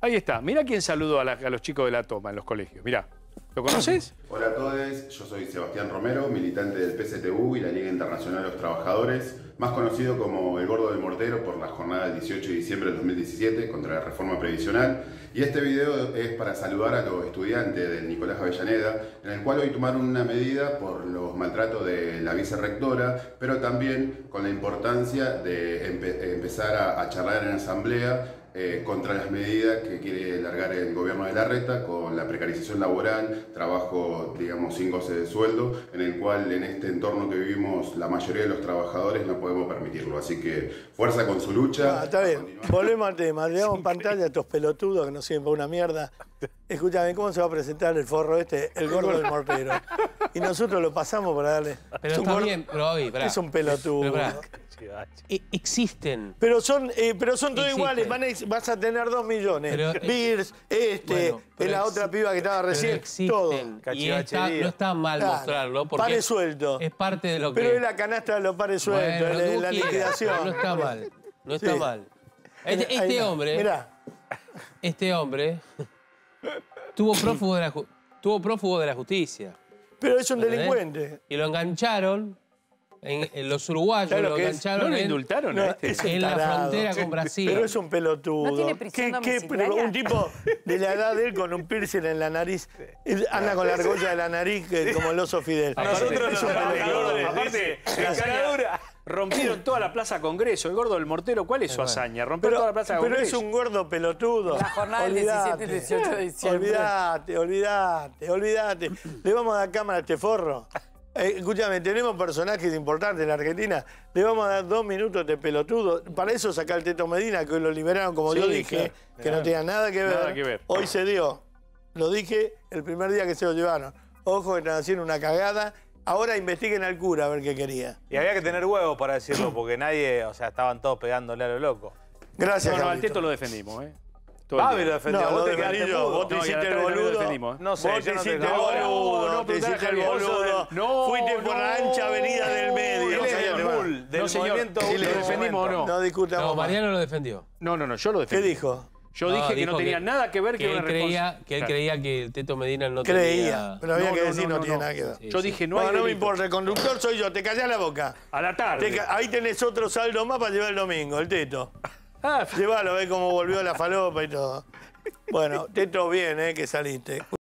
Ahí está. Mirá quién saludó a los chicos de la toma en los colegios. Mirá. ¿Lo conoces? Hola a todos, yo soy Sebastián Romero, militante del PSTU y la Liga Internacional de los Trabajadores, más conocido como el Gordo del Mortero por la jornada del 18 de diciembre del 2017 contra la reforma previsional. Y este video es para saludar a los estudiantes del Nicolás Avellaneda, en el cual hoy tomaron una medida por los maltratos de la vicerrectora, pero también con la importancia de empezar a charlar en asamblea contra las medidas que quiere largar el gobierno de Larreta con la precarización laboral, trabajo, digamos, sin goce de sueldo, en el cual en este entorno que vivimos la mayoría de los trabajadores no podemos permitirlo. Así que fuerza con su lucha. Está bien, volvemos al tema. Le damos pantalla a estos pelotudos que no sirven para una mierda. Escúchame, ¿cómo se va a presentar el forro este? El Gordo del Mortero. Y nosotros lo pasamos para darle... Pero está bien, pero hoy, es un pelotudo. Existen. Pero son todos iguales, vas a tener 2 millones. Beers, la otra piba que estaba recién, todo. Y no está mal mostrarlo, porque pare suelto. Es parte de lo que... Pero es la canasta de los pares sueltos, bueno, la liquidación. No está mal, no está mal. Este hombre tuvo prófugo de la justicia. Pero es un delincuente. Y lo engancharon... los uruguayos lo engancharon. ¿No lo indultaron en la frontera con Brasil. Pero es un pelotudo. ¿No tiene prisión domiciliaria? Un tipo de la edad de él con un piercing en la nariz. Anda con la argolla de la nariz como el oso Fidel. Nosotros aparte, rompieron toda la Plaza Congreso. El Gordo del Mortero, ¿cuál es su hazaña? Romper toda la Plaza Congreso. Pero es un gordo pelotudo. La jornada del 17 y 18 de diciembre. Olvídate. Le vamos a dar cámara a este forro. Escúchame, tenemos personajes importantes en la Argentina. Le vamos a dar 2 minutos de pelotudo. Para eso sacar el Teto Medina, que hoy lo liberaron, como yo dije, que no tenía nada que ver. Hoy se dio. Lo dije el primer día que se lo llevaron. Ojo, que están haciendo una cagada. Ahora investiguen al cura a ver qué quería. Y había que tener huevos para decirlo, porque nadie, o sea, estaban todos pegándole a lo loco. Gracias, al Teto lo defendimos, Babi lo defendió. Vos te hiciste el boludo. No sé, vos te hiciste el boludo. Te hiciste el boludo. Fuiste por la ancha avenida del medio. No, señor. Si le defendimos o no. No discutamos. No, Mariano lo defendió. No, yo lo defendí. ¿Qué dijo? Yo dije que no tenía nada que ver que él creía que el Teto Medina no tenía... Pero había que decir no tiene nada que ver. Yo dije no hay delito. No me importa, el conductor soy yo. Te callás la boca. A la tarde. Ahí tenés otro saldo más para llevar el domingo, el Teto. Llévalo, ve cómo volvió la falopa y todo. Bueno, Teto, bien, que saliste.